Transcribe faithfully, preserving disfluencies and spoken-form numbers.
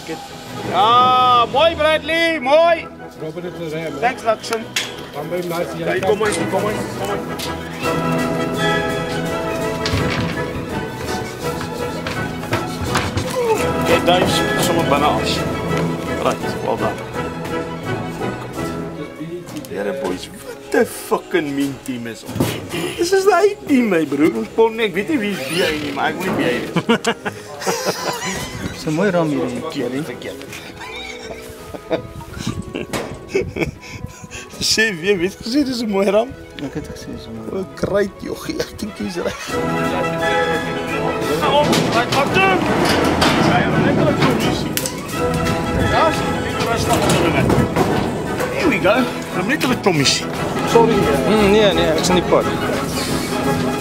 Fuck it. Ja, mooi Bradley, mooi. Robert het rem. Thanks Laxon. Dan ben je nice. Ja, kom maar, kom maar. Kom maar. Okay, Dave, sommer bananas. Right, well done. Yeah, boys, what the fucking mean team is on? This is the eight team, my broer. Ons pon ek weet nie wie is B I nie, maar ek wil nie B I wees. Dis 'n mooi ram hier. Verkeerd, verkeerd. Sê wie weet gesê dis 'n mooi ram? Ek het gesê so mooi. O, kruit joggie, ek dink jy's reg. Nou, wat wat doen? Sy het net 'n kommissie. Ja, sy het rustig onderweg. Here we go. I'm net 'n kommissie. Sorry. Mm, nee, nee, ek is in die pad.